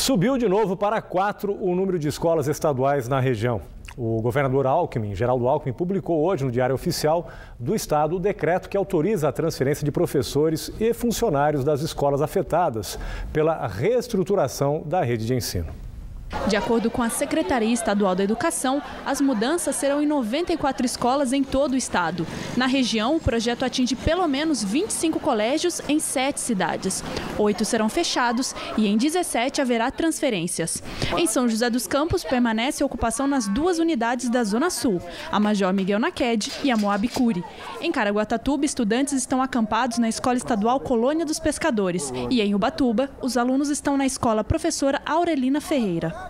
Subiu de novo para 4 o número de escolas estaduais na região. O governador Geraldo Alckmin, publicou hoje no Diário Oficial do Estado o decreto que autoriza a transferência de professores e funcionários das escolas afetadas pela reestruturação da rede de ensino. De acordo com a Secretaria Estadual da Educação, as mudanças serão em 94 escolas em todo o estado. Na região, o projeto atinge pelo menos 25 colégios em 7 cidades. 8 serão fechados e em 17 haverá transferências. Em São José dos Campos, permanece a ocupação nas 2 unidades da Zona Sul, a Major Miguel Naquede e a Moab Curi. Em Caraguatatuba, estudantes estão acampados na Escola Estadual Colônia dos Pescadores. E em Ubatuba, os alunos estão na Escola Professora Aurelina Ferreira.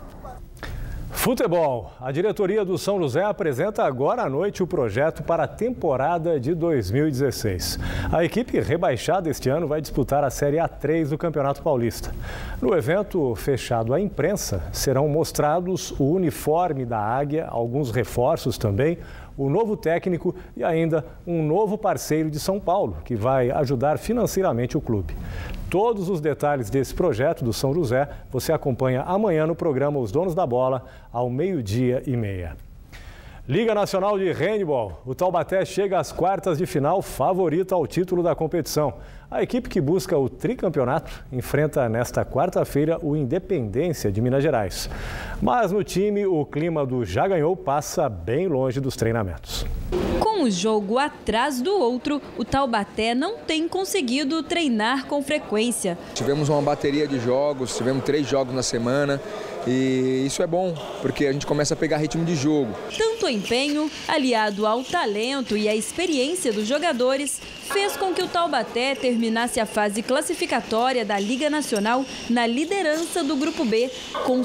Futebol. A diretoria do São José apresenta agora à noite o projeto para a temporada de 2016. A equipe rebaixada este ano vai disputar a Série A3 do Campeonato Paulista. No evento fechado à imprensa, serão mostrados o uniforme da Águia, alguns reforços também, o novo técnico e ainda um novo parceiro de São Paulo, que vai ajudar financeiramente o clube. Todos os detalhes desse projeto do São José você acompanha amanhã no programa Os Donos da Bola, ao 12h30. Liga Nacional de Handebol. O Taubaté chega às quartas de final favorita ao título da competição. A equipe que busca o tricampeonato enfrenta nesta quarta-feira o Independência de Minas Gerais. Mas no time, o clima do já ganhou passa bem longe dos treinamentos. Com um jogo atrás do outro, o Taubaté não tem conseguido treinar com frequência. Tivemos uma bateria de jogos, tivemos 3 jogos na semana. E isso é bom, porque a gente começa a pegar ritmo de jogo. Tanto empenho, aliado ao talento e à experiência dos jogadores, fez com que o Taubaté terminasse a fase classificatória da Liga Nacional na liderança do Grupo B, com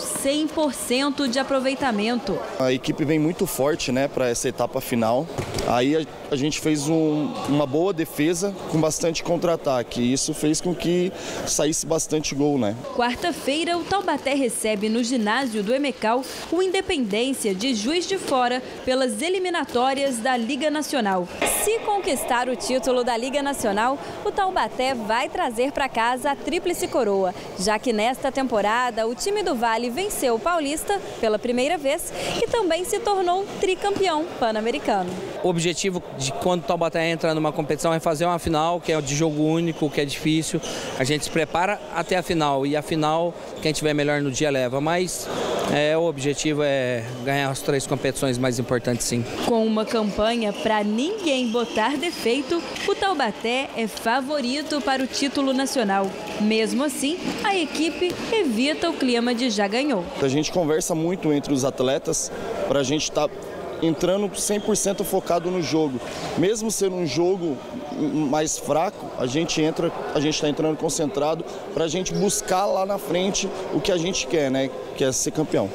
100% de aproveitamento. A equipe vem muito forte, para essa etapa final. Aí a gente fez uma boa defesa com bastante contra-ataque. E isso fez com que saísse bastante gol, Quarta-feira, o Taubaté recebe no ginásio do Emecal o Independência de Juiz de Fora pelas eliminatórias da Liga Nacional. Se conquistar o título da Liga Nacional, o Taubaté vai trazer para casa a tríplice coroa, já que nesta temporada o time do Vale venceu o Paulista pela primeira vez e também se tornou tricampeão pan-americano. O objetivo de quando o Taubaté entra numa competição é fazer uma final, que é de jogo único, que é difícil. A gente se prepara até a final e a final, quem tiver melhor no dia leva. Mas o objetivo é ganhar as 3 competições mais importantes, sim. Com uma campanha para ninguém botar defeito, o Taubaté é favorito para o título nacional. Mesmo assim, a equipe evita o clima de já ganhou. A gente conversa muito entre os atletas para a gente estar entrando 100% focado no jogo. Mesmo sendo um jogo mais fraco, a gente está entrando concentrado para a gente buscar lá na frente o que a gente quer, que é ser campeão.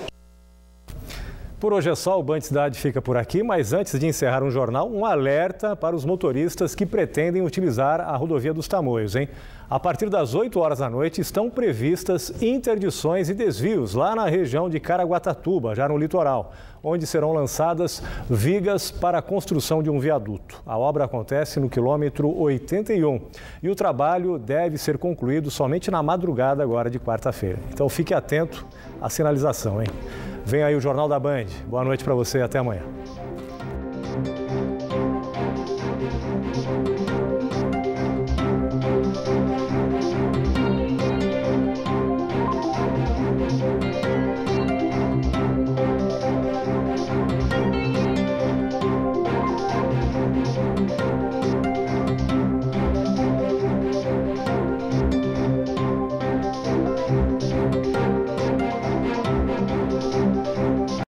Por hoje é só, o Band Cidade fica por aqui, mas antes de encerrar um jornal, um alerta para os motoristas que pretendem utilizar a rodovia dos Tamoios, A partir das 8 horas da noite estão previstas interdições e desvios lá na região de Caraguatatuba, já no litoral, onde serão lançadas vigas para a construção de um viaduto. A obra acontece no quilômetro 81 e o trabalho deve ser concluído somente na madrugada agora de quarta-feira. Então fique atento à sinalização, Vem aí o Jornal da Band. Boa noite para você e até amanhã.